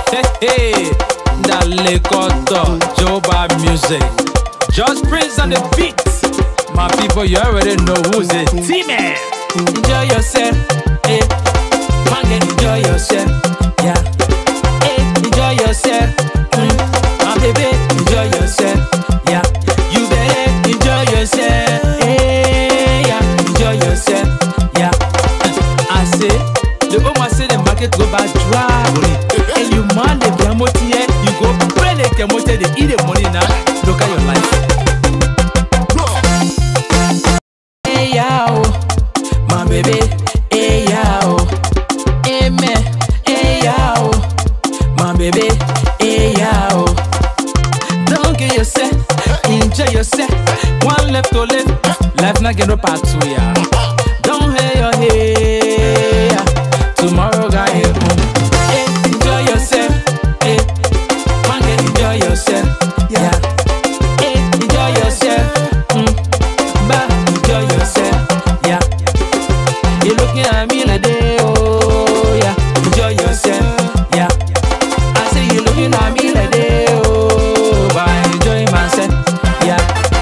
Hey, hey, Dalekoto, Joba music. Just Prince on the beats. My people, you already know who's it. T-Man. Enjoy yourself, eh. Man, enjoy yourself, yeah. Eh, enjoy yourself, my baby, enjoy yourself, yeah. You better enjoy yourself, eh, yeah. Enjoy yourself, yeah. I say, the woman say the market go back dry. And you man the Yamote, you go pray the Yamote, they eat the money now. Look at your life. Hey yo, my baby, hey yo, amen, hey yo, my baby, hey yo. Don't get yourself, enjoy yourself. One left to live, life not get no part two, yeah. Don't hate your hair, tomorrow got here home. Enjoy yourself, eh? Man, enjoy yourself, yeah. Enjoy yourself, but enjoy yourself, yeah. You looking at me like that, oh yeah. Enjoy yourself, yeah. I say you looking at me like that, oh, but I enjoy myself, yeah.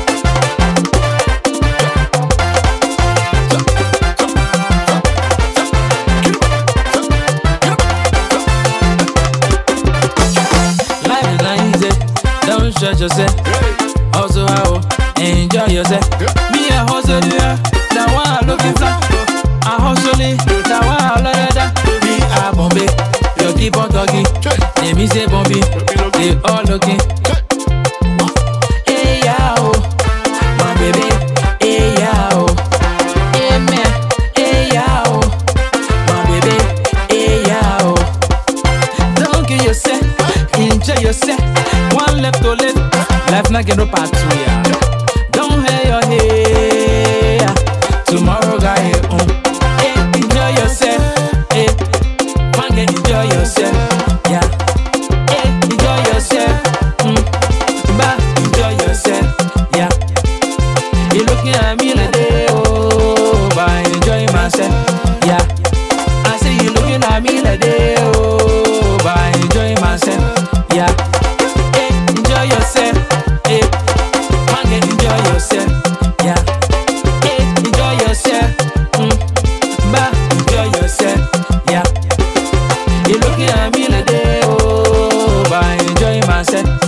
Life is not easy, don't stress yourself. Also how enjoy yourself. Me a hustle, yeah. That one I looking for. I hustle it, that one I love that. Me a Bombay, you keep on talking. They me say Bombay, they all looking. Hey yo, my baby, hey yo, amen, hey yo, my baby, hey yo. Don't kill yourself, enjoy yourself. One left to live, life not get no part two, yeah. Don't hate your hair, tomorrow got here home. Hey, enjoy yourself, hey. Man, enjoy yourself, yeah. Hey, enjoy yourself, but enjoy yourself, yeah. You looking at me like that, oh, but I enjoy myself, yeah. I say you looking at me like that, oh, but I enjoy myself, yeah. Hey, enjoy yourself, hey. Man, enjoy yourself, yeah. Hey, enjoy yourself, but enjoy yourself, yeah. You looking at me like that, oh, but I enjoy myself.